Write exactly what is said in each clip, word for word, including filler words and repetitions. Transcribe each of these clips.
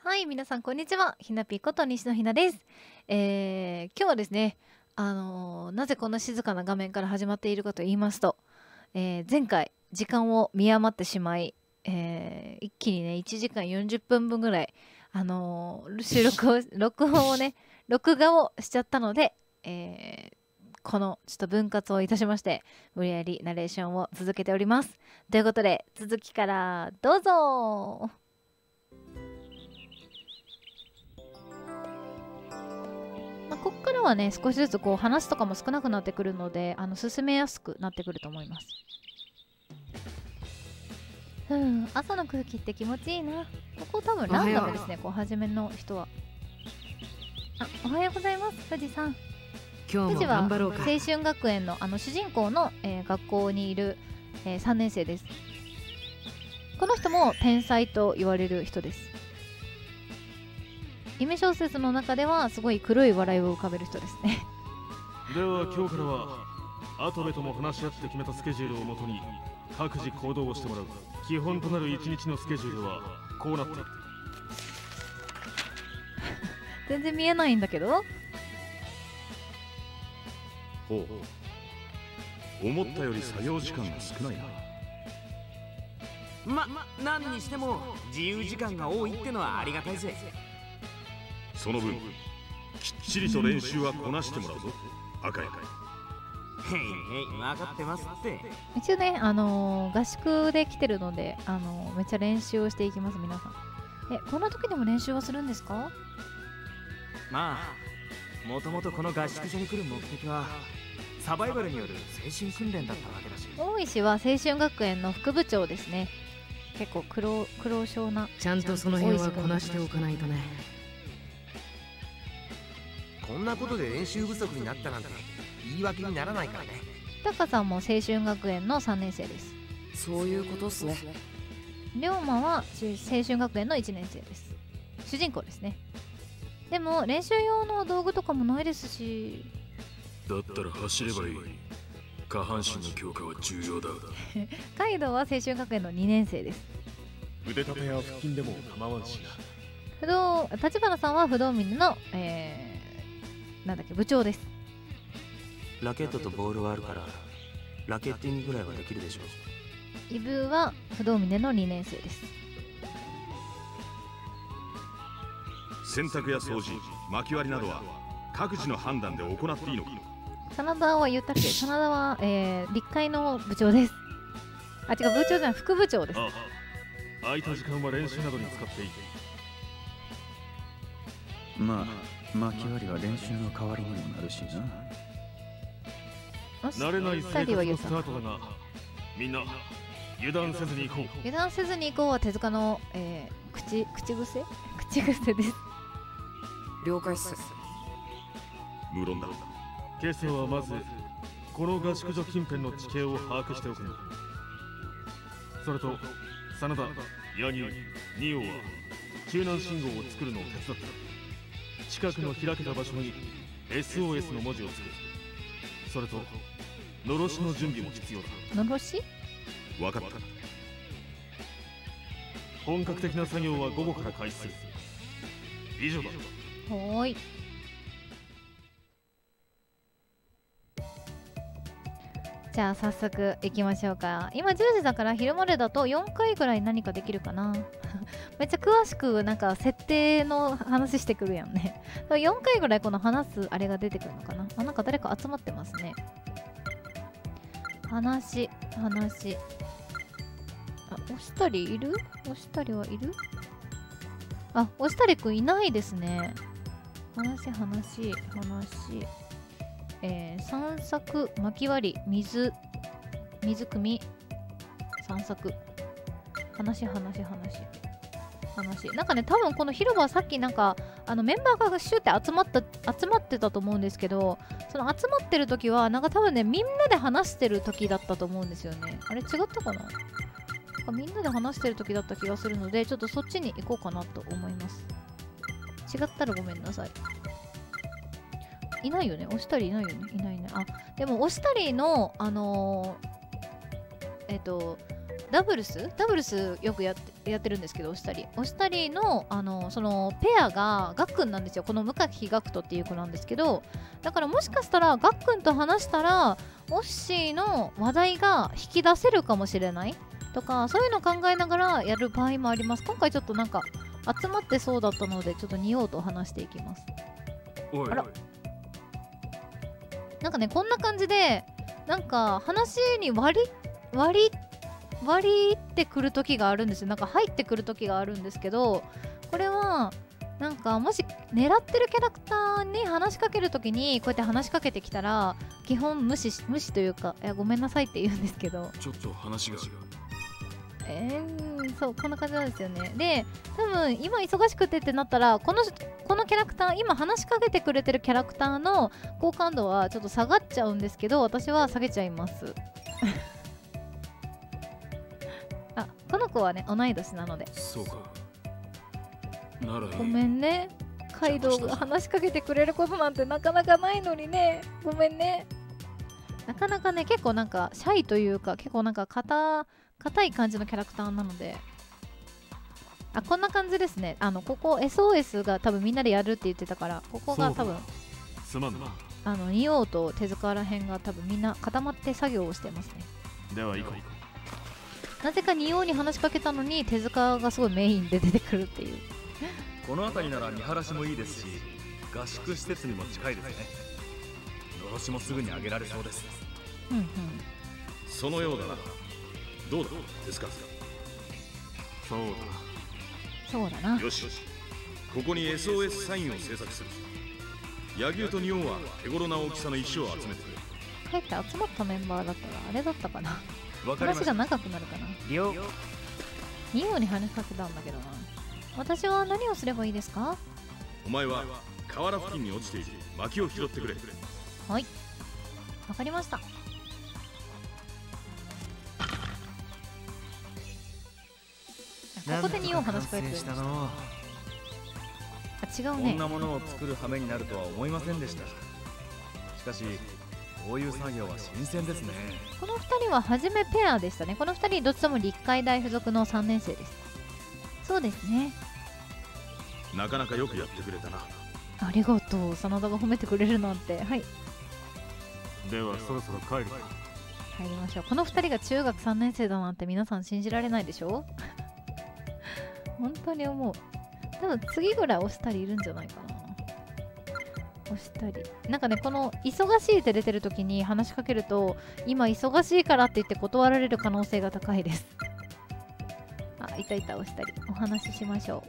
はい、皆さんこんにちは。ひなぴこと西野ひなです。えー、今日はですね、あのーなぜこんな静かな画面から始まっているかと言いますと、えー前回時間を見余ってしまい、えー一気にねいちじかんよんじゅっぷんぶんぐらい、あのー収録を録音をね録画をしちゃったので、えーこのちょっと分割をいたしまして、無理やりナレーションを続けております。ということで、続きからどうぞ。まあ、ここからはね少しずつこう話とかも少なくなってくるので、あの進めやすくなってくると思います。うん、朝の空気って気持ちいいな。ここ多分ランダムですね、こう初めの人は。あ、おはようございます、富士さん。 今日も富士は頑張ろうか。 青春学園のあの主人公の、えー学校にいる、えーさんねん生です。この人も天才と言われる人です。夢小説の中ではすごい黒い笑いを浮かべる人ですね。 では今日からは跡部とも話し合って決めたスケジュールをもとに各自行動をしてもらう。基本となるいちにちのスケジュールはこうなっている。 全然見えないんだけど。 ほう、思ったより作業時間が少ないな。 ま、何にしても自由時間が多いってのはありがたいぜ。 その分きっちりと練習はこなしてもらうぞ、赤や。 へいへい、分かってますって。 一応ね、あのー合宿で来てるので、あのーめっちゃ練習をしていきます、皆さん。え、こんな時でも練習はするんですか？ まあもともとこの合宿所に来る目的はサバイバルによる精神訓練だったわけだし。 大石は青春学園の副部長ですね。結構苦労苦労症な。 ちゃんとその辺はこなしておかないとね。 こんなことで練習不足になったなんて言い訳にならないからね。 タカさんも青春学園のさんねん生です。 そういうことっすね。 龍馬は青春学園のいちねん生です。主人公ですね。でも練習用の道具とかもないですし。 だったら走ればいい。下半身の強化は重要だ。 カイドウは青春学園のにねん生です。 腕立てや腹筋でも構わんしな。 不動立花さんは不動峰の、えー、なんだっけ部長です。 ラケットとボールはあるからラケッティングぐらいはできるでしょう。 イブは不動峰のにねん生です。 洗濯や掃除、薪割りなどは各自の判断で行っていいのか。 真田は言ったっけ？真田は、えー、立会の部長です。あ、違う、部長じゃない、副部長です。 ああ、空いた時間は練習などに使っていい。 まあ、薪割りは練習の代わりにもなるしな。 慣れない生ふたりは活のス言った。 タートだが、みんな油断せずに行こう。 油断せずに行こうは手塚の、えー、口口癖口癖です。 了解っす。 無論だ。 今朝はまずこの合宿所近辺の地形を把握しておくの。それと真田、柳生、仁王は救難信号を作るのを手伝った。近くの開けた場所に エスオーエス の文字を作る。それとのろしの準備も必要だ。 のろし？ わかった。 本格的な作業は午後から開始する。以上だ。 はーい。じゃあ早速行きましょうか。今じゅうじだから昼までだとよんかいぐらい何かできるかな。めっちゃ詳しくなんか設定の話してくるやんね。よんかいぐらいこの話すあれが出てくるのかな。あ、なんか誰か集まってますね。話、話。あ、押したりいる？押したりはいる？あ、押したりくんいないですね。話、話、話。えー、散策、薪割り、水、水汲み、散策。話、話、話。話。なんかね、多分この広場はさっきなんか、あのメンバーがシューって集まった、集まってたと思うんですけど、その集まってる時は、なんか多分ね、みんなで話してる時だったと思うんですよね。あれ違ったかな？なんかみんなで話してる時だった気がするので、ちょっとそっちに行こうかなと思います。違ったらごめんなさい。いないよね、押したりいないよね、いないね。あ、でも押したりの、あのー、えっと、 ダブルスダブルスよくやってやってるんですけど、おしたりおしたりのあのそのペアがガックンなんですよ。この向木ガクトっていう子なんですけど、だからもしかしたらガックンと話したらオッシーの話題が引き出せるかもしれないとか、そういうのを考えながらやる場合もあります。今回ちょっとなんか集まってそうだったので、ちょっと仁王と話していきます。 おいあら、なんかね、こんな感じでなんか話に割り割り割りってくる時があるんですよ。なんか入ってくる時があるんですけど、これはなんかもし狙ってるキャラクターに話しかける時にこうやって話しかけてきたら基本無視し無視というか、いやごめんなさいって言うんですけど、 ちょっと話がある。 えー、そうこんな感じなんですよね。で多分今忙しくてってなったら、このこのキャラクター、今話しかけてくれてるキャラクターの好感度はちょっと下がっちゃうんですけど、私は下げちゃいますあ、この子はね同い年なので。 そうか。ならいい。 ごめんね、カイドウが話しかけてくれることなんてなかなかないのにね、ごめんね。なかなかね、結構なんかシャイというか、結構なんか硬硬い感じのキャラクターなので。あ、こんな感じですね。あのここ エスオーエス が多分みんなでやるって言ってたから、ここが多分すまんな。 あの仁王と手塚らへんが多分みんな固まって作業をしてますね。 では行こう。 なぜか仁王に話しかけたのに手塚がすごいメインで出てくるっていう。 この辺りなら見晴らしもいいですし、合宿施設にも近いですね。のろしもすぐに上げられそうです。 うんうん。 そのようだな。どうだですか。 そうだ。 そうだな。 よし、ここに エスオーエス サインを制作する。柳生と仁王は手頃な大きさの石を集めてくれ。 帰って集まったメンバーだったらあれだったかな。 わかりました。 話が長くなるかな。 了。 仁王に話しかけたんだけどな。私は何をすればいいですか？ お前は河原付近に落ちている薪を拾ってくれ。 はい、わかりました。ここで仁王話しかけてる。あ、違うね。 こんなものを作る羽目になるとは思いませんでした。しかしこういう作業は新鮮ですね。 このふたりは初めペアでしたね。このふたりどっちとも立海大附属のさんねん生です。そうですね。 なかなかよくやってくれたな。 ありがとう。真田が褒めてくれるなんて。はい、 ではそろそろ帰るか。 帰りましょう。このふたりが中学さんねん生だなんて皆さん信じられないでしょ本当に思う。多分次ぐらい押したりいるんじゃないかな。押したりなんかね、この忙しいって出てる時に話しかけると、今忙しいからって言って断られる可能性が高いですあ、いたいた。押したりお話ししましょう。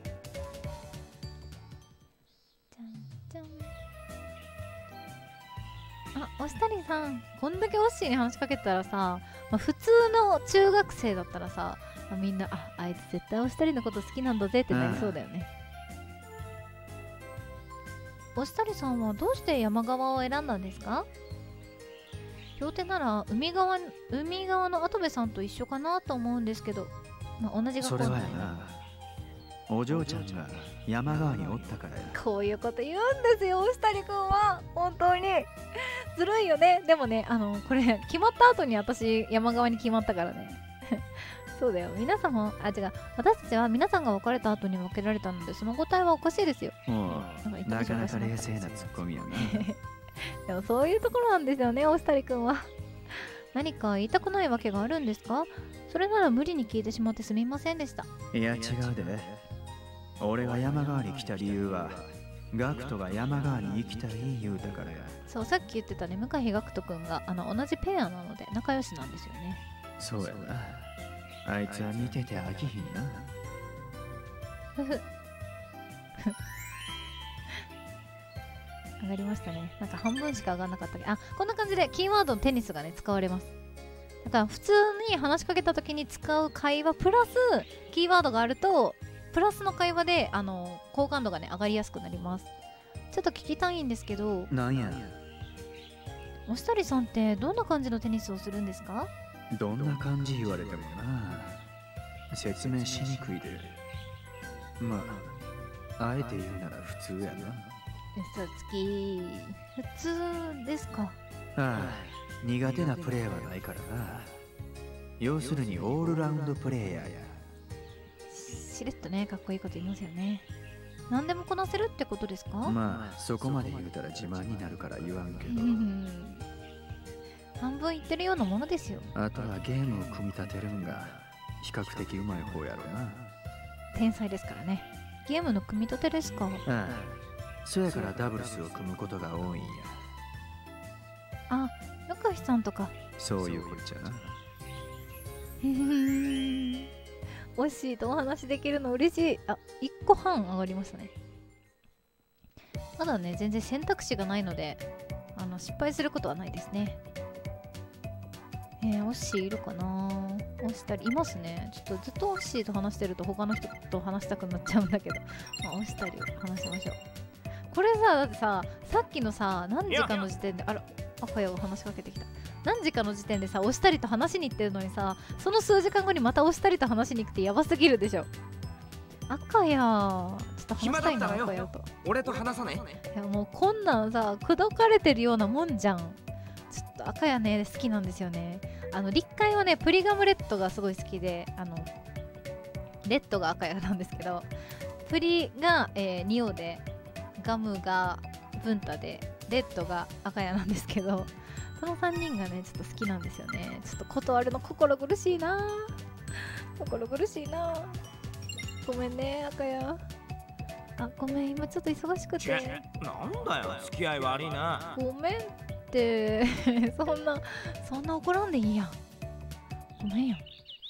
じゃんじゃん。あ、押したりさん、こんだけオッシーに話しかけたらさ、まあ、普通の中学生だったらさ、まあ、みんな、あ、あいつ絶対押したりのこと好きなんだぜってなりそうだよね。押したりさんはどうして山側を選んだんですか？両手なら海側海側の跡部さんと一緒かなと思うんですけど、まあ、同じ学校それはなんで。 やな、お嬢ちゃんが山側におったからや。 こういうこと言うんですよ、押したりくんは。本当にずるいよね。でもね、あのこれ決まった後に私山側に決まったからねそうだよ。皆さんも、あ、違う、私たちは皆さんが別れた後に分けられたので、その答えはおかしいですよ。 もうなかなか冷静なツッコミやなでもそういうところなんですよね、押したりくんは。何か言いたくないわけがあるんですか？それなら無理に聞いてしまってすみませんでした。 いや違うで、俺が山側に来た理由はガクトが山側に行きたい言うたからや。 そう、さっき言ってたね、向井ガクトくんがあの同じペアなので仲良しなんですよね。 そうやな、あいつは見てて飽きひんな。 ふふ上がりましたね。なんか半分しか上がらなかったけど、あ、こんな感じでキーワードのテニスがね使われます。だから普通に話しかけた時に使う会話プラスキーワードがあるとプラスの会話であの好感度がね上がりやすくなります。ちょっと聞きたいんですけど、 なんや、 おしたりさんってどんな感じのテニスをするんですか？ どんな感じ言われてもな、説明しにくいで。まああえて言うなら普通やな。 嘘つき、普通ですか？ ああ、苦手なプレーはないからな。 要するにオールラウンドプレイヤーや。 しれっとね、かっこいいこと言いますよね。何でもこなせるってことですか？ まあそこまで言うたら自慢になるから言わんけど半分言ってるようなものですよ。 あとはゲームを組み立てるんが比較的うまい方やろな。 天才ですからね。ゲームの組み立てですか？ ああ、そやからダブルスを組むことが多いんや。 あ、向井さんとか。 そういうこっちゃな。 おしいとお話できるの嬉しい。あ、いっこはん上がりましたね。まだね、全然選択肢がないので、あの失敗することはないですね。えー、オッシーいるかな？オッしたりいますね。ちょっとずっとオッシーと話してると他の人と話したくなっちゃうんだけど、まあ、オッしたり話しましょう。これさ、だってさ、さっきのさ、何時かの時点で、あら、赤谷が話しかけてきた。何時かの時点でさ、押したりと話しに行ってるのにさ、その数時間後にまた押したりと話しに行くってやばすぎるでしょ。赤谷、ちょっと話したいな、赤谷と。 俺と話さね。 いやもうこんなんさ、口説かれてるようなもんじゃん。ちょっと赤谷ね、好きなんですよね。あの立会はね、プリガムレッドがすごい好きで、あのレッドが赤谷なんですけど、プリが、えー、ニオで、ガムが文太で、レッドが赤谷なんですけど、そのさんにんがね、ちょっと好きなんですよね。ちょっと断るの心苦しいな。心苦しいな。ごめんね、赤谷。あ、ごめん、今ちょっと忙しくて。 なんだよ、付き合い悪いな。 ごめんって、そんな、そんな怒らんでいいやん。ごめんよ。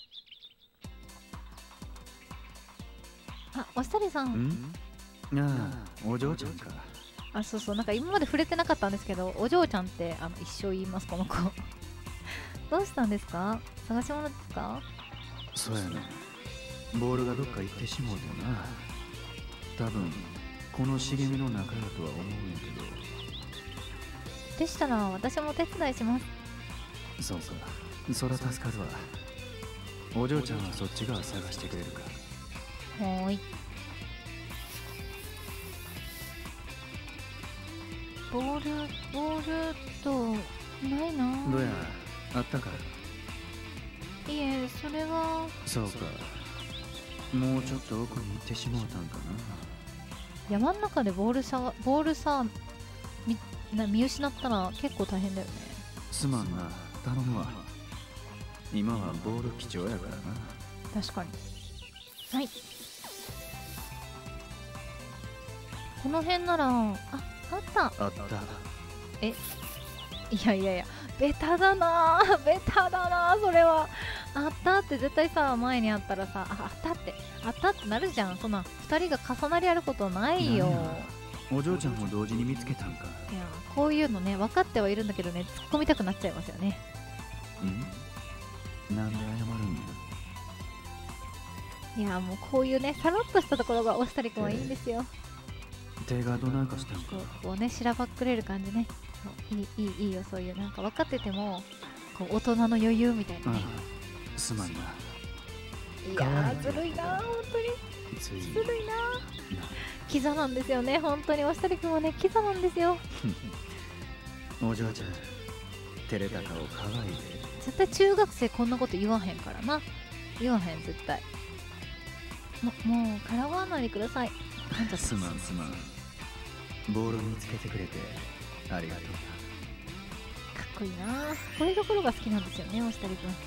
あ、おしたりさん。 ん？ああ、お嬢ちゃんか。 あ、そうそう、なんか今まで触れてなかったんですけど、お嬢ちゃんってあの一生言います、この子。どうしたんですか？探し物ですか？ そうやね。ボールがどっか行ってしもうてな。多分この茂みの中だとは思うんやけど。 でしたら私もお手伝いします。 そうか、そら助かるわ。お嬢ちゃんはそっち側探してくれるか？ はーい。ボール、ボールとないな。 どうや、あったか？ いえ、それは。 そうか、もうちょっと奥に行ってしまうたんかな。 山の中でボールさ、ボールさ、み、な見失ったら結構大変だよね。 すまんな、頼むわ。今はボール貴重やからな。 確かに。はい。この辺なら、あ、あった。 あった。 え、いやいやいや、ベタだなぁ、ベタだなぁ、それは。あったって絶対さ、前にあったらさ、あ、あったって、あったってなるじゃん。そんなふたりが重なりあることないよ。 お嬢ちゃんも同時に見つけたんか。 いや、こういうのね、分かってはいるんだけどね、突っ込みたくなっちゃいますよね。 ん？なんで謝るんや。いや、もうこういうね、さらっとしたところがおしたりくんはいいんですよ。 手がどないかしたんか。 こうね、しらばっくれる感じね。いい、いい、いいよ、そういう、なんか分かってても、こう大人の余裕みたいなね。 ああ、すまんな。 いやー、ずるいなー、本当に。ずるいなー。キザなんですよね、本当に。おしたりくんはね、キザなんですよ。 お嬢ちゃん、照れ高をかわいいで。 絶対中学生こんなこと言わへんからな。言わへん、絶対。も、もう、からわないでください。 すまんすまん。ボール見つけてくれてありがとう。 かっこいいな。こういうところが好きなんですよね、おしたりくん。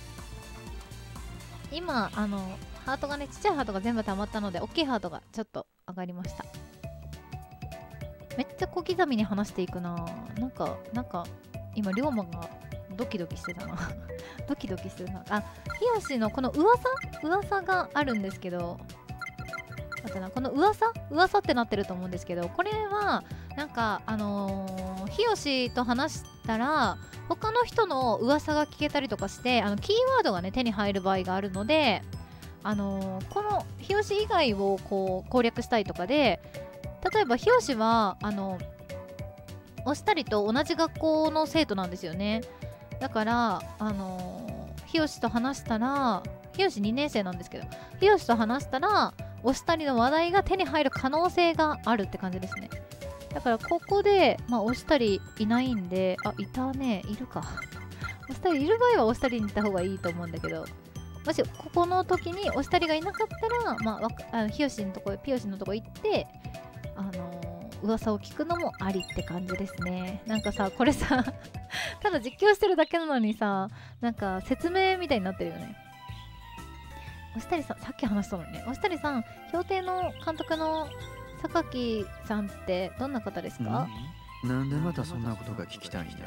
今あのハートがね、ちっちゃいハートが全部溜まったので、大きいハートがちょっと上がりました。めっちゃ小刻みに話していくな。なんかなんか今龍馬がドキドキしてたなドキドキしてるな。あ、ひよしのこの噂噂があるんですけど、待ってな、この噂噂ってなってると思うんですけど、これはなんかあのー、ひよしと話したら他の人の噂が聞けたりとかして、あのキーワードがね手に入る場合があるので、あのー、このひよし以外をこう攻略したいとかで、例えばひよしはあのおしたりと同じ学校の生徒なんですよね。だからあのー、ひよしと話したら、ひよしにねん生なんですけど、ひよしと話したらおしたりの話題が手に入る可能性があるって感じですね。だからここで、まあ、おしたりいないんで、あ、いたね、いるかお二人いる場合はお二人に行った方がいいと思うんだけど、もしここの時にお二人がいなかったら、まあ、わかあのヒヨシのとこピヨシのとこ行ってあのー、噂を聞くのもありって感じですね。なんかさこれさただ実況してるだけなのにさ、なんか説明みたいになってるよね。お二人さん、さっき話したのにね、お二人さん、評定の監督の榊さんってどんな方ですか？ なんでまたそんなことが聞きたいんだ。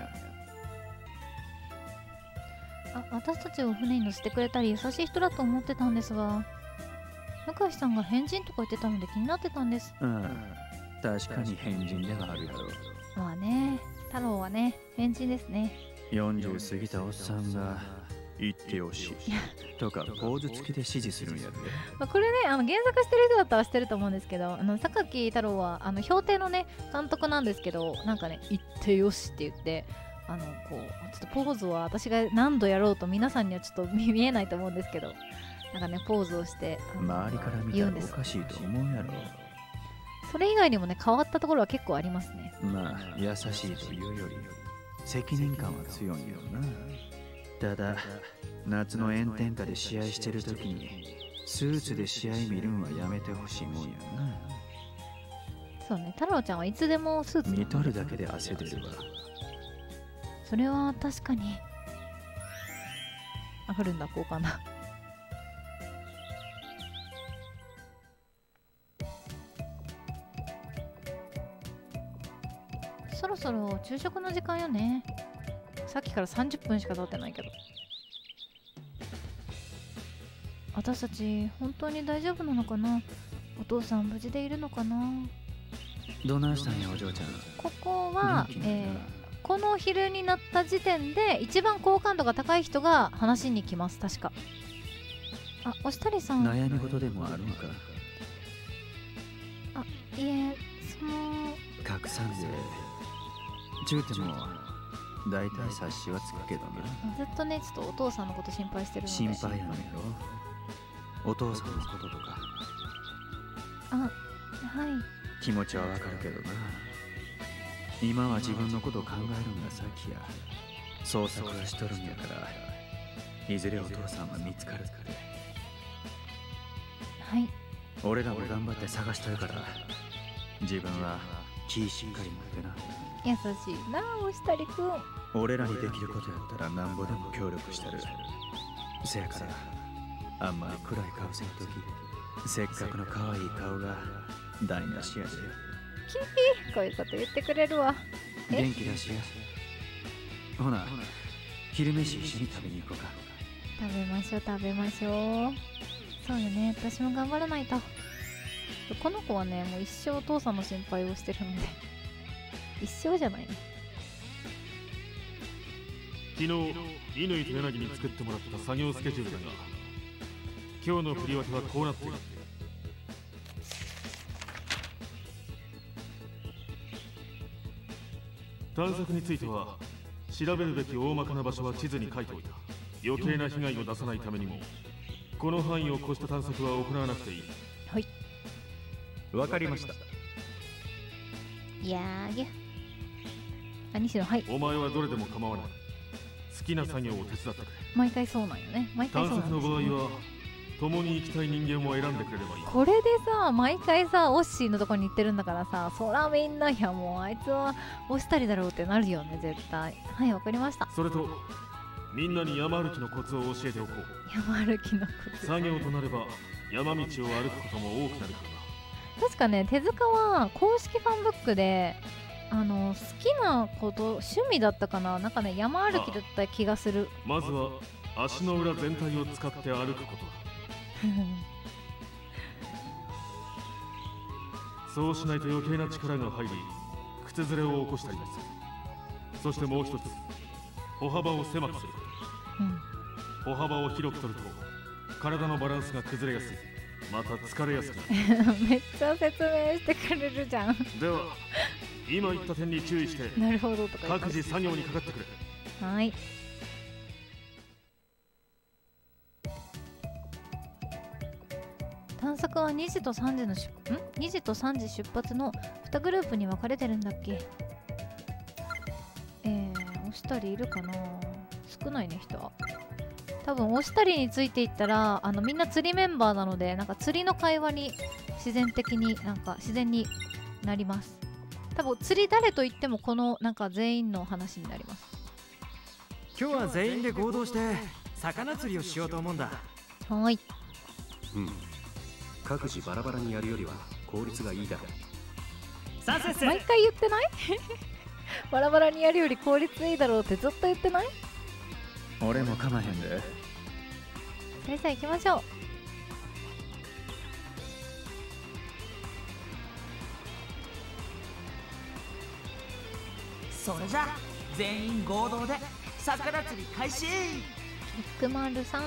あ、私たちを船に乗せてくれたり優しい人だと思ってたんですが、向井さんが変人とか言ってたので気になってたんです。 うん、確かに変人ではあるやろ。 まあね、太郎はね、変人ですね。 よんじゅう過ぎたおっさんが言ってよしとかポーズ付きで指示するんやで。 まあこれね、あの原作してる人だったら知ってると思うんですけど、あの榊太郎はあの評定のね監督なんですけど、なんかね言ってよしって言って、あのこうちょっとポーズは私が何度やろうと皆さんにはちょっと見えないと思うんですけど、なんかねポーズをして周りから見たらおかしいと思うやろ。 それ以外にもね変わったところは結構ありますね。 まあ優しいというより責任感は強いよな。ただ夏の炎天下で試合してる時にスーツで試合見るんはやめてほしいもんやな。 そうね、太郎ちゃんはいつでもスーツ見とるだけで汗出るわ。 それは確かに。あ、降るんだ、交換だ。そろそろ昼食の時間よね。さっきからさんじゅっぷんしか経ってないけど。私たち本当に大丈夫なのかな。お父さん無事でいるのかな。 どないしたんやお嬢ちゃん。 ここは、えー、この昼になった時点で一番好感度が高い人が話に来ます。確か。あ、おしたりさん悩み事でもあるのか。 あ、いえ、その隠さんでちゅうても大体察しはつくけどな。 ずっとねちょっとお父さんのこと心配してるので。 心配やのやろ、お父さんのこととか。 あ、はい。 気持ちはわかるけどな。今は自分のことを考えるんが先や。捜索はしとるんやから、いずれお父さんは見つかるって。 はい。 俺らも頑張って探してるから、自分は気しっかり持ってな。 優しいなおしたりくん。 俺らにできることやったらなんぼでも協力してる。せやからあんまり暗い顔せんとき。せっかくの可愛い顔が台無しやで。 キー、こういうこと言ってくれるわ。 元気だしや。ほな昼飯一緒に食べに行こうか。 食べましょう食べましょう。そうよね、私も頑張らないと。この子はねもう一生お父さんの心配をしてるので一生じゃないね。 昨日乾と柳に作ってもらった作業スケジュールだが、今日の振り分けはこうなっている。探索については調べるべき大まかな場所は地図に書いておいた。余計な被害を出さないためにもこの範囲を越した探索は行わなくていい。 はい、 わかりました。 いやーぎゃあ、西野、はい。 お前はどれでも構わない。好きな作業を手伝ってくれ。 毎回そうなんよね。毎回そうなんですよね。 探索の場合は共に行きたい人間を選んでくれればいい。 これでさ、毎回さ、オッシーのとこに行ってるんだからさ、そらみんな、いやもうあいつは押したりだろうってなるよね、絶対。はい、わかりました。 それとみんなに山歩きのコツを教えておこう。 山歩きのコツ。 作業となれば山道を歩くことも多くなるからな。 確かね、手塚は公式ファンブックであの好きなこと趣味だったかな、なんかね山歩きだった気がする。 まずは足の裏全体を使って歩くことだ。そうしないと余計な力が入り靴ずれを起こしたりもする。そしてもう一つ、歩幅を狭くすること、うん、歩幅を広く取ると体のバランスが崩れやすい、また疲れやすくなる。 めっちゃ説明してくれるじゃん。 では今言った点に注意してなるほどとか各自作業にかかってくれ。 はい。探索はにじとさんじのしんにじとさんじ出発のにグループに分かれてるんだっけ。えー、押したりいるかな。 少ないね人は。多分押したりについていったらあのみんな釣りメンバーなのでなんか釣りの会話に自然的になんか自然になります。多分釣り誰と言ってもこのなんか全員の話になります。 今日は全員で合同して魚釣りをしようと思うんだ。 はい。 うん。各自バラバラにやるよりは効率がいいだろう。 さあ先生。 毎回言ってない？バラバラにやるより効率いいだろうってずっと言ってない？ 俺もかまへんで。 それじゃあ行きましょう。 それじゃ全員合同で魚釣り開始。 くまるさん。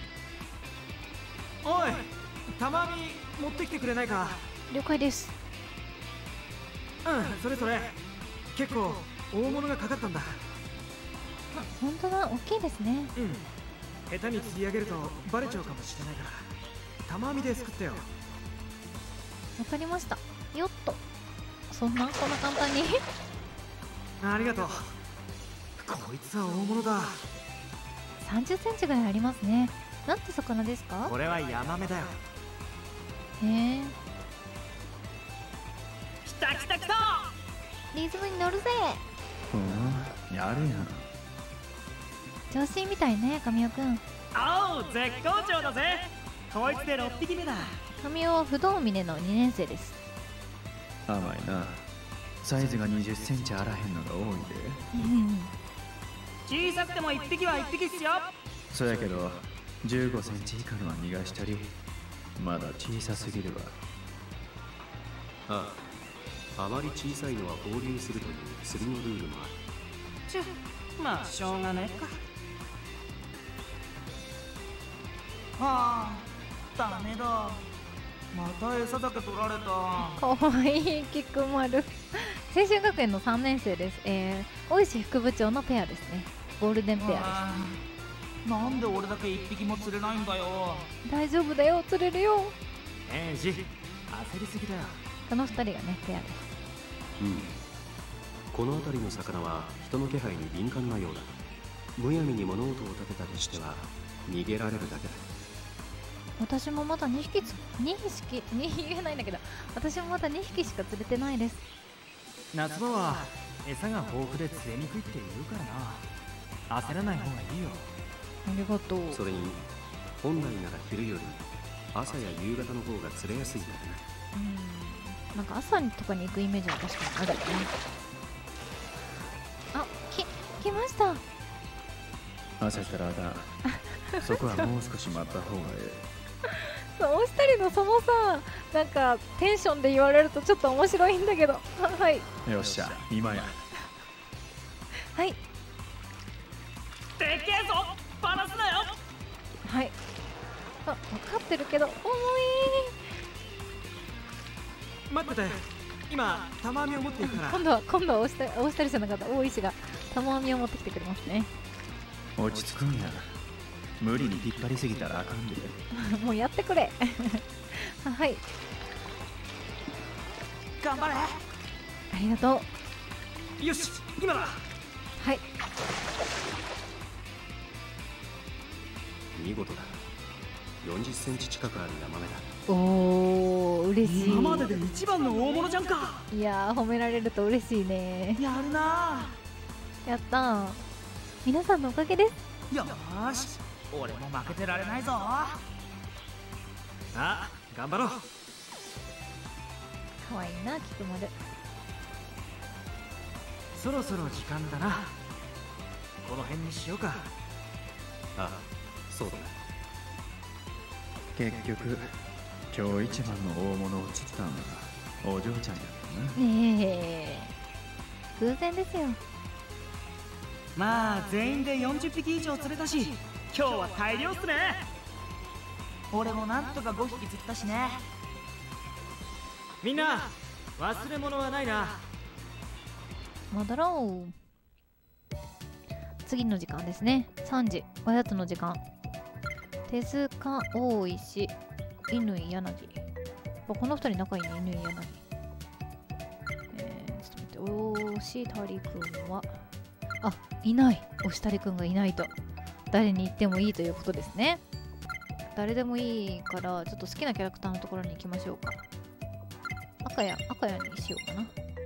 おい、玉網持ってきてくれないか。 了解です。 うん、それそれ。結構大物がかかったんだ。 本当だ、大きいですね。 うん。下手に釣り上げるとバレちゃうかもしれないから玉網ですくってよ。 わかりました。よっと。そんなこんな簡単にありがとう。こいつは大物だ。 さんじゅっセンチぐらいありますね。なんて魚ですか？ これはヤマメだよ。 へえ。 来た来た来た。 リズムに乗るぜ。 うん、やるやん。 調子いいみたいね、神尾くん。 おう、絶好調だぜ。こいつでろっぴきめだ。 神尾は不動峰のにねん生です。 甘いな。サイズがにじゅっセンチあらへんのが多いで。小さくてもいっぴきはいっぴきっすよ。 そやけどじゅうごセンチ以下のは逃がしたり、まだ小さすぎるわ。 ああ、あまり小さいのは放流するという釣りのルールもある。 ちゅ、まあしょうがねえか。ああ、ダメだ。また餌だけ取られた。 かわいい菊丸。青春学園のさんねん生です。えー、大石副部長のペアですね。ゴールデンペアです。 なんで俺だけ一匹も釣れないんだよ。 大丈夫だよ、釣れるよ。 ええ、ジ、焦りすぎだよ。 このふたりがね、ペアです。 うん。この辺りの魚は人の気配に敏感なようだ。むやみに物音を立てたりしては逃げられるだけだ。 私もまだにひきつ、にひき、に言えないんだけど、私もまだにひきしか釣れてないです。 夏場は餌が豊富で釣れにくいって言うからな。焦らない方がいいよ。 ありがとう。 それに本来なら昼より朝や夕方の方が釣れやすいからな。 うん、なんか朝とかに行くイメージは確かにあるよね。あ、き、来ました。 朝からだ。そこはもう少し待った方がええ。 そうしたりのそのさ、なんかテンションで言われるとちょっと面白いんだけど。はい。 よっしゃ、今や。 はい。 でけえぞ、バラすなよ。 はい。あ、分かってるけど重い。 待ってて、今玉網を持っていくから。 今度は今度は押した押したりじゃなかった。大石が玉網を持ってきてくれますね。 落ち着くんや。無理に引っ張りすぎたらあかんで。 もうやってくれ。はい。 頑張れ。 ありがとう。よし、今だ。 はい。 見事だ。よんじゅっセンチ近くあるヤマメだ。 おー、嬉しい。 今までで一番の大物じゃんか。 いやー、褒められると嬉しいね。 やるな。 やったー。皆さんのおかげです。 よーし、俺も負けてられないぞ。 あ、頑張ろう。 かわいいな、菊丸。 そろそろ時間だな。この辺にしようか。 あ、そうだな。 結局今日一番の大物を釣ったのはお嬢ちゃんやったな。 ねえ、偶然ですよ。 まあ全員でよんじゅっぴき以上釣れたし、今日は大量っすね。俺もなんとかごひき釣ったしね。 みんな忘れ物はないな。 戻ろう。次の時間ですね。さんじ、おやつの時間。手塚、大石、乾、柳。このふたり仲いいね、乾、柳。えー、ちょっと待って、おーし、たりくんはあ、いない。おしたりくんがいないと。誰に言ってもいいということですね。誰でもいいから、ちょっと好きなキャラクターのところに行きましょうか。赤や、赤やにしようかな。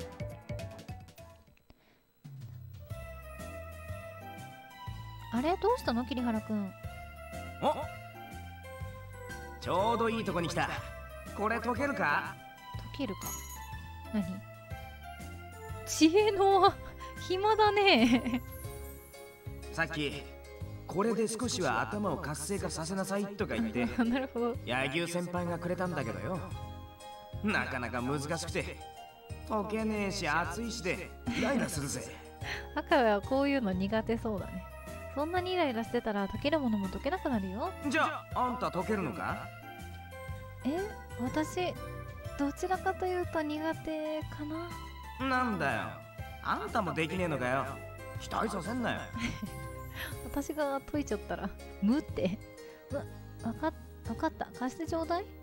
あれどうしたの桐原くん。 お、ちょうどいいとこに来た。これ解けるか？ 解けるか。何？知恵の暇だね。 さっきこれで少しは頭を活性化させなさいとか言ってなるほど。 柳生先輩がくれたんだけどよ、なかなか難しくて解けねえし熱いしでイライラするぜ。 赤はこういうの苦手そうだね。そんなにイライラしてたら解けるものも解けなくなるよ。 じゃああんた解けるのか？ え、私どちらかというと苦手かな。 なんだよ、あんたもできねえのかよ。期待させんなよ。 私が解いちゃったら無って。わ、わかっ、わかった。貸してちょうだい。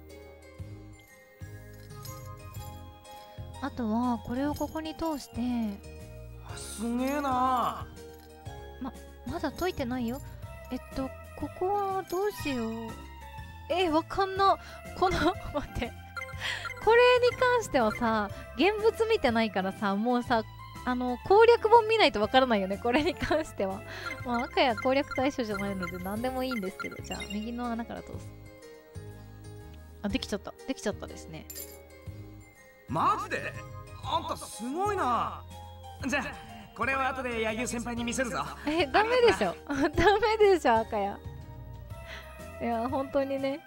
あとはこれをここに通して。 すげえな。 ま、まだ解いてないよ。えっとここはどうしよう。えー、わかんな。この待ってこれに関してはさ、現物見てないからさ、もうさ、あの攻略本見ないとわからないよね、これに関しては。まあ、赤や攻略対象じゃないので何でもいいんですけど、じゃあ右の穴から通す。あ、できちゃった。できちゃったですね。 マジで？あんたすごいな。じゃあこれは後で柳生先輩に見せるぞ。 え、ダメでしょダメでしょ赤や。いや本当にね。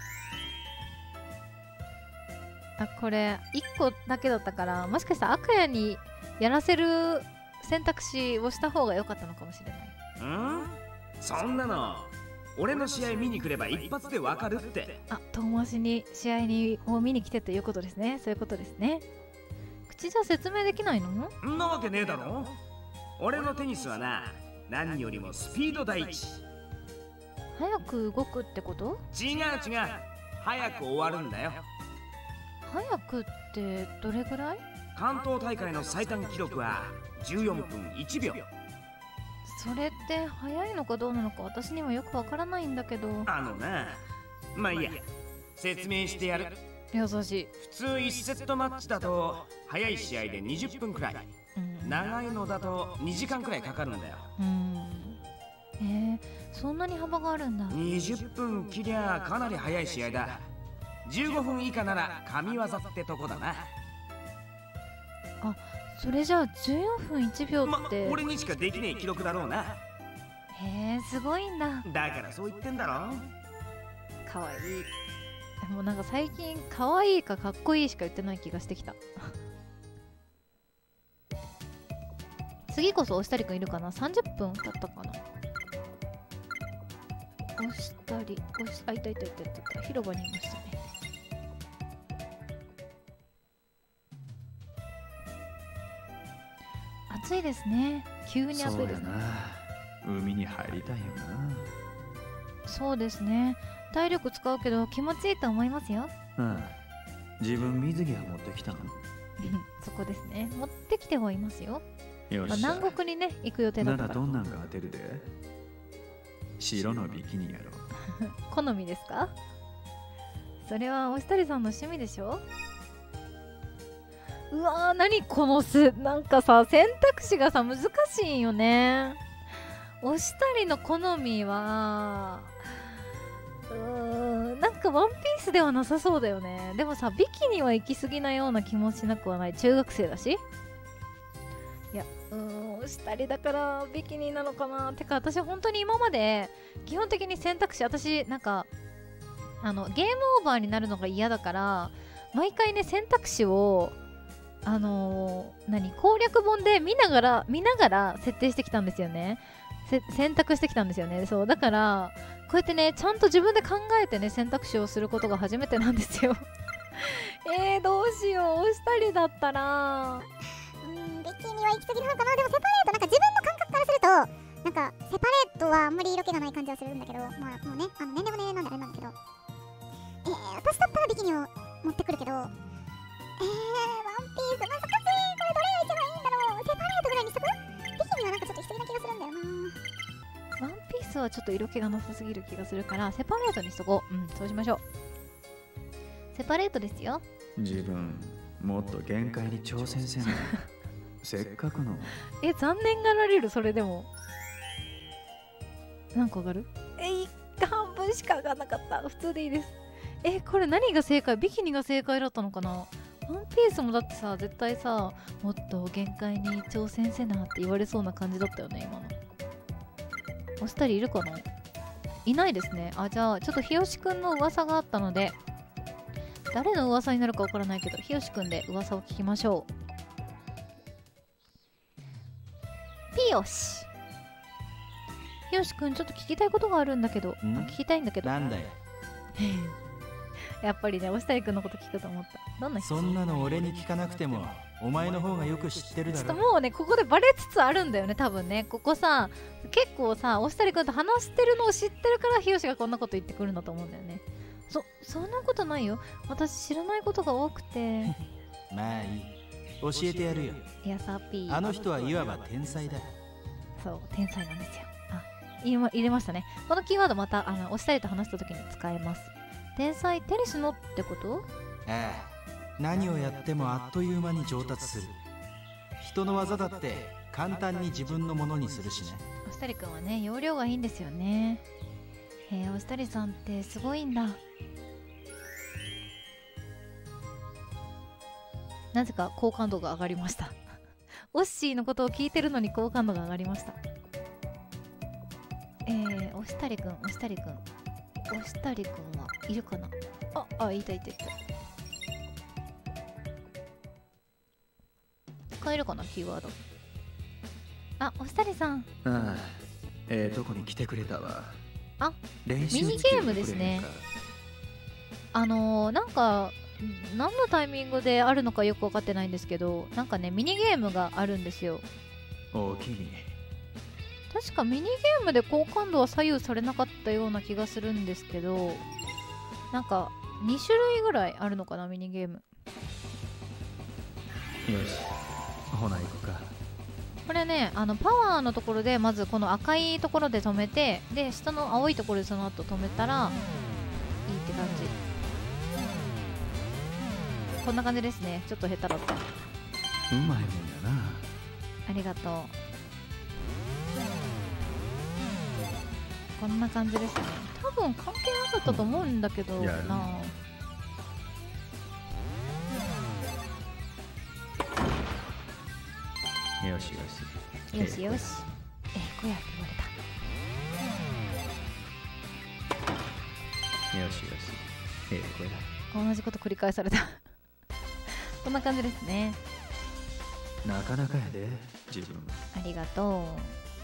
あ、これいっこだけだったから、もしかしたら赤やにやらせる選択肢をした方が良かったのかもしれない。 うん？そんなの俺の試合見に来れば一発でわかるって。 あ、遠回しに試合にを見に来てということですね。そういうことですね。口じゃ説明できないの？ んなわけねえだろ。俺のテニスはな、何よりもスピード第一。 早く動くってこと？ 違う違う、早く終わるんだよ。 早くってどれぐらい？ 関東大会の最短記録はじゅうよんぷんいちびょう。 それって早いのかどうなのか私にはよくわからないんだけど。 あのな、まあいいや、説明してやる。 優しい。 普通いちセットマッチだと早い試合でにじゅっぷんくらい、うん、長いのだとにじかんくらいかかるんだよ。 うん、えー、そんなに幅があるんだ。 にじゅっぷん切りゃかなり早い試合だ。じゅうごふん以下なら神業ってとこだな。 あ、それじゃあじゅうよんぷんいちびょうって、 ま、俺にしかできねえ記録だろうな。 へえ、すごいんだ。 だからそう言ってんだろ。 かわいい。もうなんか最近かわいいかかっこいいしか言ってない気がしてきた。次こそおしたりくんいるかな。さんじゅっぷんだったかな。おしたり、おし、あ、いたいたいたいたいた。広場にいましたね。暑いですね。急に暑いですね。 海に入りたいよな。そうですね。体力使うけど気持ちいいと思いますよ。 ああ、自分水着は持ってきたの？ そこですね。持ってきてはいますよ。 よし、 まあ、南国にね行く予定だったから。 ならどんなんが当てるで。白のビキニやろ。 好みですか？それはおしたりさんの趣味でしょ。うわー、何このす、なんかさ、選択肢がさ難しいんよね。おしたりの好みはうーん、なんかワンピースではなさそうだよね。でもさ、ビキニは行き過ぎなような気もしなくはない。中学生だし。いや、うーん、おしたりだからビキニなのかな。てか私本当に今まで基本的に選択肢、私なんかあのゲームオーバーになるのが嫌だから、毎回ね選択肢をあのー、何攻略本で見ながら見ながら設定してきたんですよね。選択してきたんですよね。そうだからこうやってねちゃんと自分で考えてね選択肢をすることが初めてなんですよ。えー、どうしよう。おしたりだったらうーん、ビキニは行き過ぎなのかな。でもセパレート、なんか自分の感覚からするとなんかセパレートはあんまり色気がない感じはするんだけど、まあもうね、あの年齢も年齢なんであれなんだけど、えー、私だったらビキニを持ってくるけど、えー、ワンピース難しい。これどれが一番いいんだろう。セパレートぐらいにしとく？ビキニはなんかちょっと行き過ぎなはちょっと色気がなさすぎる気がするからセパレートにしとこう。うん、そうしましょう。セパレートですよ。 自分もっと限界に挑戦せなせっかくの。 え、残念がられる。それでもなんか上がる？えい、半分しか上がらなかった。普通でいいです。え、これ何が正解？ビキニが正解だったのかな。ワンピースもだってさ、絶対さ、もっと限界に挑戦せなって言われそうな感じだったよね、今の。お二人いるかな？いないですね。あ、じゃあちょっと日吉くんの噂があったので、誰の噂になるかわからないけど、日吉くんで噂を聞きましょう。ピヨシ。日吉くん、ちょっと聞きたいことがあるんだけど、あ、聞きたいんだけど。 なんだよ。 やっぱりね、おしたりくんのこと聞くと思った。どんな人？ そんなの俺に聞かなくてもお前の方がよく知ってるだろ。 ちょっともうね、ここでバレつつあるんだよね、多分ね。ここさ、結構さ、おしたりくんと話してるのを知ってるから日吉がこんなこと言ってくるんだと思うんだよね。そ、そんなことないよ。私知らないことが多くて。 まあいい、教えてやるよ。 いやさピー、 あの人はいわば天才だ。 そう、天才なんですよ。あ、入れま、入れましたね。このキーワードまたあのおしたりと話した時に使えます。天才、テニスのってこと？ ああ、何をやってもあっという間に上達する。人の技だって簡単に自分のものにするしね。 おしたりくんはね、容量がいいんですよね。へえ、おしたりさんってすごいんだ。なぜか好感度が上がりましたオッシーのことを聞いてるのに好感度が上がりました。えー、おしたりくん、おしたりくん、おしたりくんはいるかな。あ、あ、いたいたいた。使えるかな、キーワード。あ、おしたりさん。 ああ、ええとこに来てくれたわ。 あ、 練習ミニゲームですね。あのー、なんか何のタイミングであるのかよく分かってないんですけど、なんかね、ミニゲームがあるんですよ。 おきに。 確かミニゲームで好感度は左右されなかったような気がするんですけど、なんかに種類ぐらいあるのかな、ミニゲーム。 よし、ほな行くか。 これね、あのパワーのところでまずこの赤いところで止めて、で下の青いところでその後止めたらいいって感じ。こんな感じですね。ちょっと下手だった。 うまいもんやな。 ありがとう。こんな感じですね。多分関係なかったと思うんだけどな。 よしよし。 よしよし。え、こやって言われた。 よしよし。ええこや。 同じこと繰り返されたこんな感じですね。 なかなかやで、自分。 ありがとう。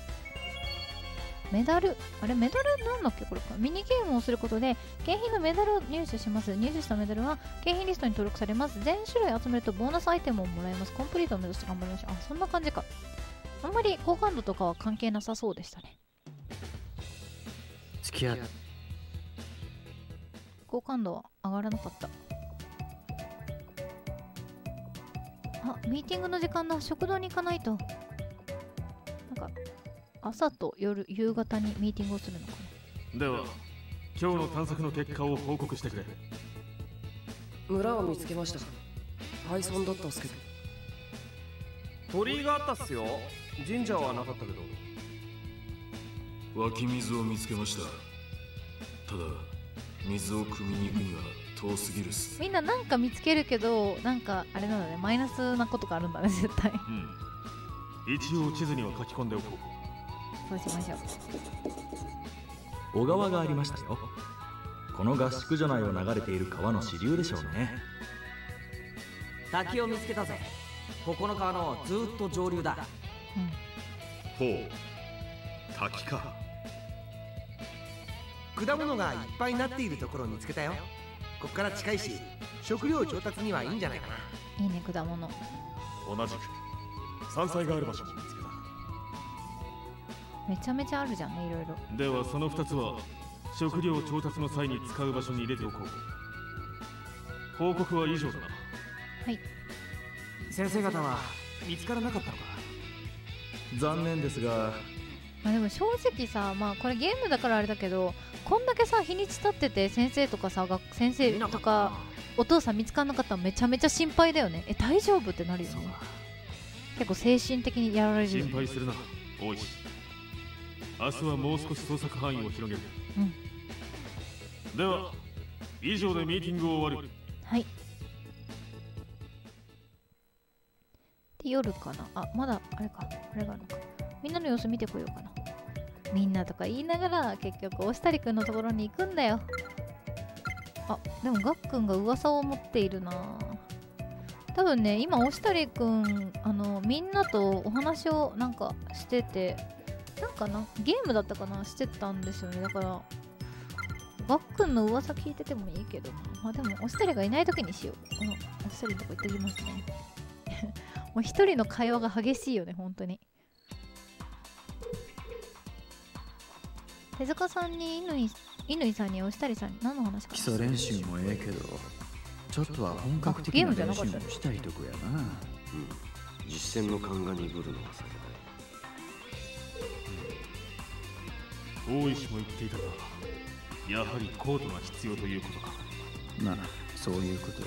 メダル、あれメダルなんだっけこれか。ミニゲームをすることで景品のメダルを入手します。入手したメダルは景品リストに登録されます。全種類集めるとボーナスアイテムをもらえます。コンプリートを目指して頑張りましょう。あ、そんな感じか。あんまり好感度とかは関係なさそうでしたね。 付き合う。 好感度は上がらなかった。あ、ミーティングの時間だ。食堂に行かないと。なんか朝と夜、夕方にミーティングをするのかな。 では今日の探索の結果を報告してくれ。 村を見つけました。廃村だったっすけど。 鳥居があったっすよ。神社はなかったけど。 湧き水を見つけました。ただ水を汲みに行くには遠すぎるっす。 みんななんか見つけるけど、なんかあれなんだね、マイナスなことがあるんだね、絶対。 うん、一応地図には書き込んでおこう。 そうしましょう。 小川がありましたよ。この合宿所内を流れている川の支流でしょうね。 滝を見つけたぜ。ここの川のずっと上流だ。 ほう、滝か。 果物がいっぱいになっているところを見つけたよ。ここから近いし食料調達にはいいんじゃないかな。 いいね、果物。 同じく山菜がある場所も見つけた。 めちゃめちゃあるじゃんね、いろいろ。 ではそのふたつは食料調達の際に使う場所に入れておこう。報告は以上だな。 はい。 先生方は見つからなかったのか。 残念ですがまあでも正直さ、まあこれゲームだからあれだけど、こんだけさ日にち経ってて先生とかさ学先生とかお父さん見つからなかったらめちゃめちゃ心配だよね。え大丈夫ってなるよね。結構精神的にやられるよね。 心配するな大石。明日はもう少し捜索範囲を広げる。 うん。 では以上でミーティングを終わる。 はい。で夜かなあ、まだあれか、あれがあるのか。みんなの様子見てこようかな。みんなとか言いながら結局おしたりくんのところに行くんだよ。あ、でもガッくんが噂を持っているな。多分ね、今おしたりくんあのみんなとお話をなんかしてて、なんかなゲームだったかなしてたんですよね。だからガッくんの噂聞いててもいいけど、まあでもおしたりがいない時にしよう。このおしたりのとこ行ってきますね。もう一人の会話が激しいよね、本当に。手塚さんに乾さんにおしたりさんに何の話か。 基礎練習もええけど、ちょっとは本格的な練習もしたいとこやな。うん、 実践の勘が鈍るのは避けたい。大石も言っていたが、やはりコートが必要ということか。 まあそういうことや。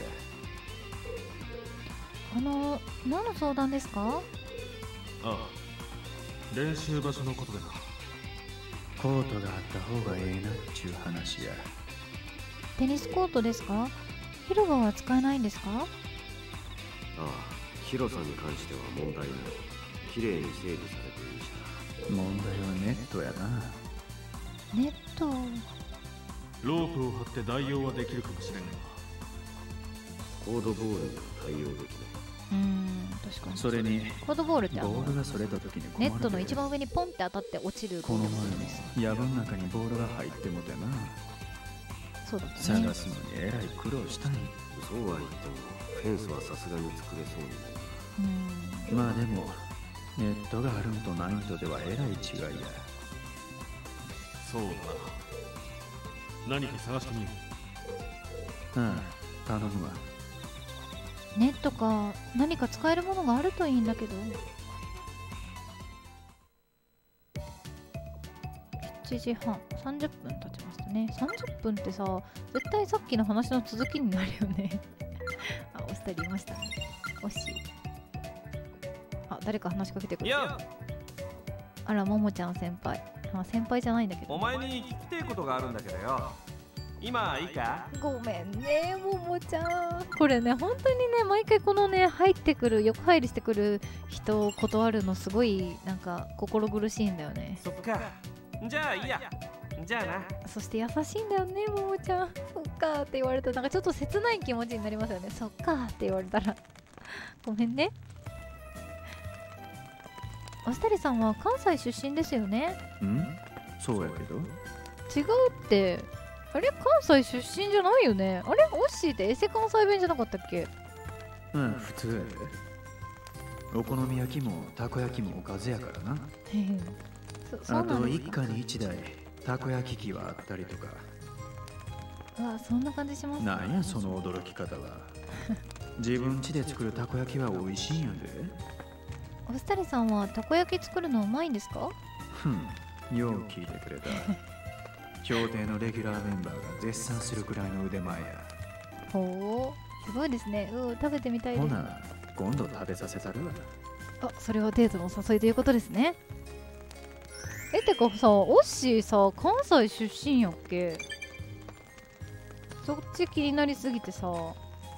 あの何の相談ですか？ ああ、練習場所のことでな。 コートがあった方がええなっちゅう話や。 テニスコートですか？広場は使えないんですか？ああ、広さに関しては問題ない。きれいに整備されているしな。 問題はネットやな。 ネット。 ロープを張って代用はできるかもしれんが、 コードボールには対応できない。 うーん、確かに。 それにコードボールってあのボールがそれた時にネットの一番上にポンって当たって落ちる。 この前の藪の中にボールが入ってもてな。 そうだったね。 探すのにえらい苦労したんや。 そうは言ってもフェンスはさすがに作れそうにない。 うん、まあでもネットがあるんとないんとではえらい違いや。 そうだな。何か探してみよう。ああ、頼むわ。 ネットか何か使えるものがあるといいんだけど。しちじはん、さんじゅっぷん経ちましたね。さんじゅっぷんってさ、絶対さっきの話の続きになるよね。あ、押したりいましたね。惜しい。あ、誰か話しかけてくれる。あら、ももちゃん先輩。まあ、先輩じゃないんだけど。 お前に聞きたいことがあるんだけどよ。今いいか？ ごめんね、ももちゃん。これね、本当にね、毎回このね、入ってくる、横入りしてくる人を断るのすごい、なんか心苦しいんだよね。 そっか。じゃあいいや。じゃあな。 そして優しいんだよね、ももちゃん。そっかって言われたら、なんかちょっと切ない気持ちになりますよね。そっかって言われたら。ごめんね。おしたりさんは関西出身ですよね。 ん？そうやけど。 違うって。あれ関西出身じゃないよね。あれオッシーってエセ関西弁じゃなかったっけ？ うん、普通やで。お好み焼きもたこ焼きもおかずやからな。 へへ。 あと一家に一台たこ焼き器はあったりとか。 うわ、そんな感じしますね。 なんやその驚き方は。自分家で作るたこ焼きは美味しいんやで。 おしたりさんはたこ焼き作るのうまいんですか？ ふん、よう聞いてくれた。協定のレギュラーメンバーが絶賛するくらいの腕前や。 ほう、すごいですね。うん、食べてみたいです。 ほな、今度食べさせたるわ。 あ、それはデートのお誘いということですね。え、てかさ、オッシーさ、関西出身やっけ？そっち気になりすぎてさ。ほ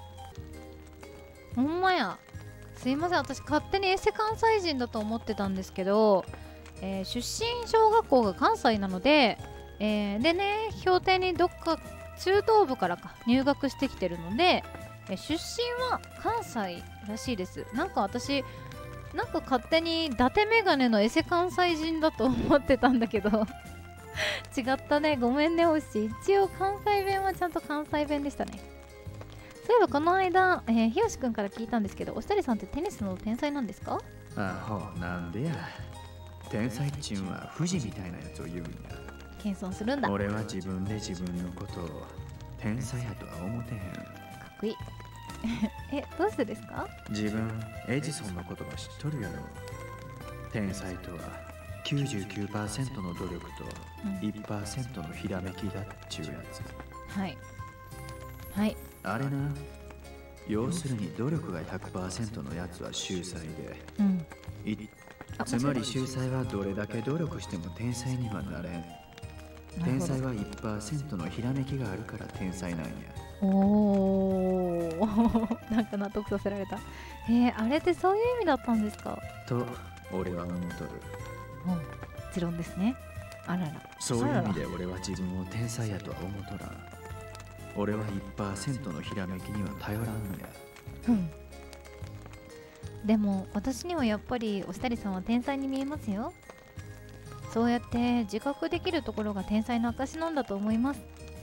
んまや。すいません、私勝手にエセ関西人だと思ってたんですけど、えー、出身小学校が関西なので、えー、でね、標定にどっか中東部からか入学してきてるので、えー、出身は関西らしいです。なんか私なんか勝手に伊達メガネのエセ関西人だと思ってたんだけど違ったね、ごめんねおし。一応関西弁はちゃんと関西弁でしたね。そういえばこの間、えー、ひよしくんから聞いたんですけど、おしたりさんってテニスの天才なんですか？ あほ、なんでや。天才っちゅうんは富士みたいなやつを言うんや。 謙遜するんだ。 俺は自分で自分のことを天才やとは思ってへん。かっこいいえ、どうしてですか？ 自分エジソンのことは知っとるやろ。天才とはきゅうじゅうきゅうパーセント の努力と いちパーセント のひらめきだっちゅうやつ。 はいはいあれな、要するに努力が ひゃくパーセント のやつは秀才で、 うん、 いつまり秀才はどれだけ努力しても天才にはなれん。天才は いちパーセント のひらめきがあるから天才なんや。 おーなんか納得させられた。えー、あれってそういう意味だったんですかと俺は思うとる。 うん、持論ですね。あらら。 そういう意味で俺は自分を天才やとは思うとらん。俺は いちパーセント のひらめきには頼らんのや。 うんでも私にはやっぱりおしたりさんは天才に見えますよ。そうやって自覚できるところが天才の証なんだと思います。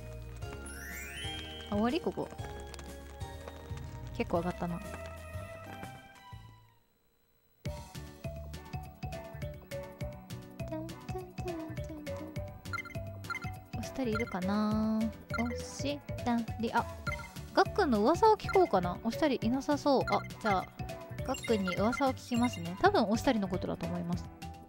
あ、終わりここ。結構上がったな。おしたりいるかな。おしたり、あ、ガックンの噂を聞こうかな。おしたりいなさそう。あ、じゃあガックンに噂を聞きますね。多分おしたりのことだと思います。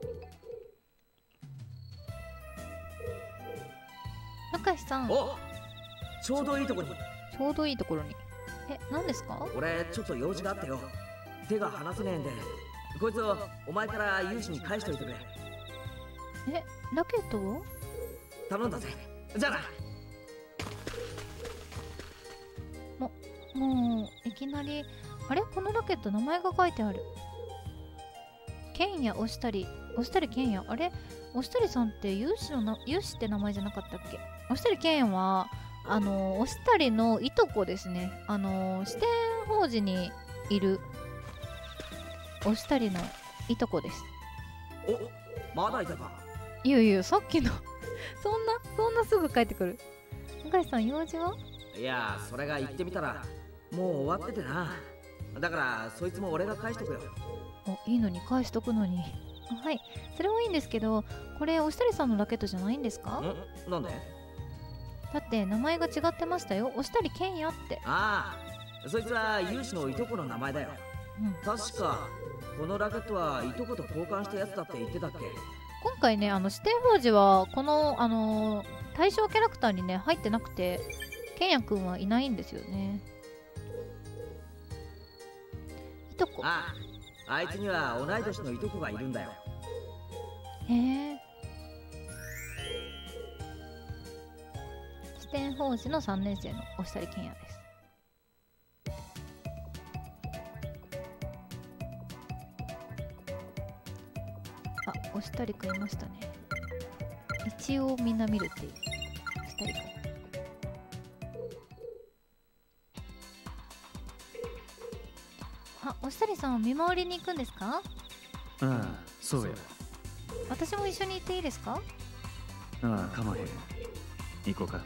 高橋さん。 お、ちょうどいいところに。 ちょうどいいところに。え、何ですか？ 俺ちょっと用事があってよ。手が離せねえんで、こいつをお前から融資に返しといてくれ。 え、ラケットを？ 頼んだぜ。じゃあな。 も、もういきなり。あれ、このラケット名前が書いてある。ケンヤ、おしたり、おしたりケンヤ。あれ、おしたりさんって融資のな、融資って名前じゃなかったっけ？おしたりケンヤはあのおしたりのいとこですね。あの四天王寺にいるおしたりのいとこです。 お、まだいたか。 いやいや、さっきのそんなそんなすぐ帰ってくる。向井さん、用事は？ いや、それが言ってみたらもう終わっててな。だからそいつも俺が返しとくよ。 お、いいのに返しとくのに。はい、それはいいんですけど、これおしたりさんのラケットじゃないんですか？ ん、なんで？ だって名前が違ってましたよ。おしたりケンヤって。 ああ、そいつは融資のいとこの名前だよ。うん、確かこのラケットはいとこと交換したやつだって言ってたっけ？ 今回ね、あの四天王寺はこの、あのー、対象キャラクターにね入ってなくて、ケンヤくんはいないんですよね。いとこ。 ああ、あいつには同い年のいとこがいるんだよ。 へえ。四天王寺のさんねん生のおしたりケンヤです。あ、おしたりくんいましたね。一応みんな見るっていうおしたりくん。あ、おしたりさんは見回りに行くんですか？ ああ、そうや。 私も一緒に行っていいですか？ ああ、かまへん。行こうか。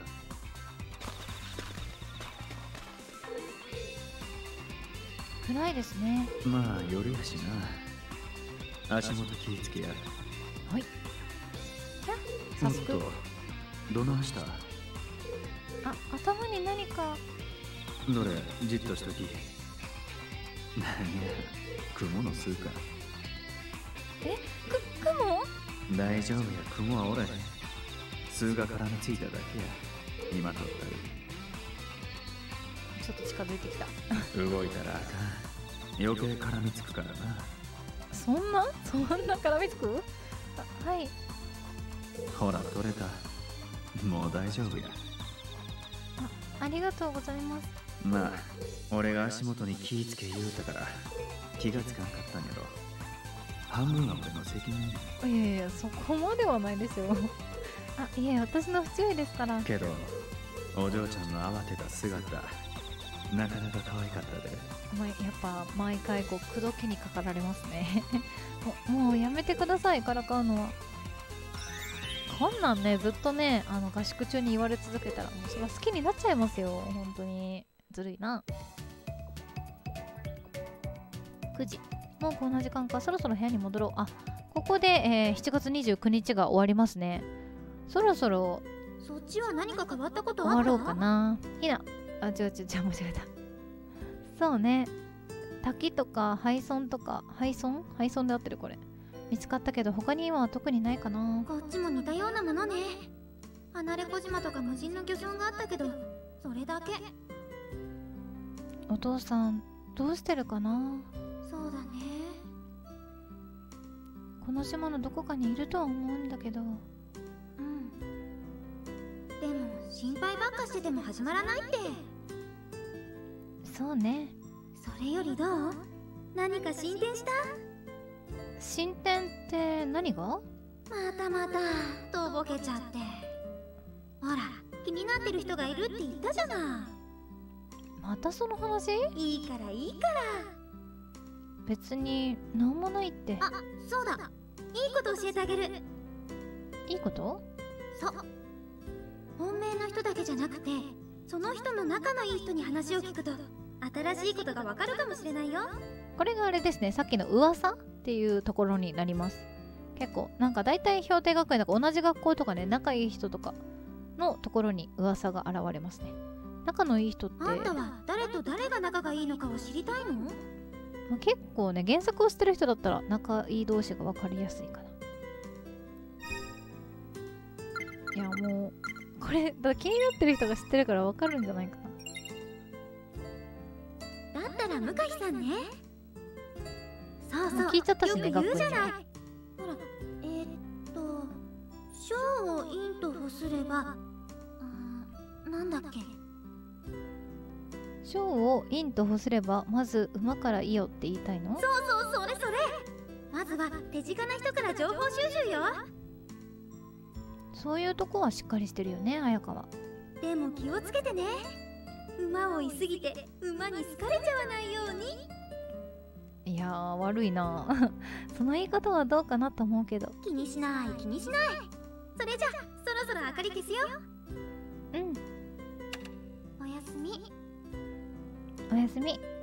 暗いですね。 まあ夜やしな。足元気ぃつけや。 はい。じゃあ早速。 おっと、どないした？ あ、頭に何か。 どれ、じっとしとき。なんや、雲の巣か。 え、く、雲？ 大丈夫や、雲はおらへん。巣が絡みついただけや。今取ったる。 ちょっと近づいてきた。 動いたらあかん。余計絡みつくからな。 そんなそんな絡みつく？あ、はい。 ほら、取れた。もう大丈夫や。 あ、ありがとうございます。 まあ、俺が足元に気ぃつけ言うたから気がつかんかったんやろ。半分は俺の責任。 いやいや、そこまではないですよ。あ、いえ、私の不注意ですから。 けど、お嬢ちゃんの慌てた姿、なかなか可愛かったで。 ま、やっぱ毎回こう口説きにかかられますね。も, もうやめてください、からかうのは。こんなんね、ずっとね、あの合宿中に言われ続けたら、もうそれは好きになっちゃいますよ。本当にずるいな。くじ、もうこんな時間か。そろそろ部屋に戻ろう。あ、ここで、えー、しちがつにじゅうくにちが終わりますね。そろそろそっちは何か変わったことあった？ 終わろうかな。ひな、あ、違う違う違う、間違えた。そうね、滝とか廃村とか、廃村廃村で合ってるこれ見つかったけど他に今は特にないかな。 こっちも似たようなものね。離れ小島とか無人の漁村があったけど、それだけ。 お父さんどうしてるかな。 そうだね。 この島のどこかにいるとは思うんだけど。 うん。でも心配ばっかしてても始まらないって。 そうね。 それよりどう？何か進展した？ 進展って何が？ またまたとぼけちゃって。ほら、気になってる人がいるって言ったじゃない。 またその話？ いいからいいから。 別になんもないって。 あ、そうだ。いいこと教えてあげる。 いいこと？ そう。本命の人だけじゃなくて、その人の仲のいい人に話を聞くと新しいことがわかるかもしれないよ。 これがあれですね、さっきの噂っていうところになります。結構なんか大体氷定学園とか同じ学校とかね、仲いい人とかのところに噂が現れますね。仲のいい人ってあんたは誰と誰が仲がいいのかを知りたいの？ まあ、結構ね、原作を知ってる人だったら仲いい同士が分かりやすいかな。いやもうこれだ気になってる人が知ってるから分かるんじゃないかな。 だったら向井さんね。そうそう、 聞いちゃったしね、 よく言うじゃない。 学校にほら、えー、っと章を陰と欲すれば、あ、なんだっけ。 章を陰と欲すればまず馬からいいよって言いたいの？ そうそう、それそれ。まずは手近な人から情報収集よ。 そういうとこはしっかりしてるよね、綾香は。 でも気をつけてね。馬を追いすぎて馬に好かれちゃわないように。 いやー悪いなその言い方はどうかなと思うけど。 気にしない気にしない。それじゃそろそろ明かり消すよ。 うん。 おやすみ。 おやすみ。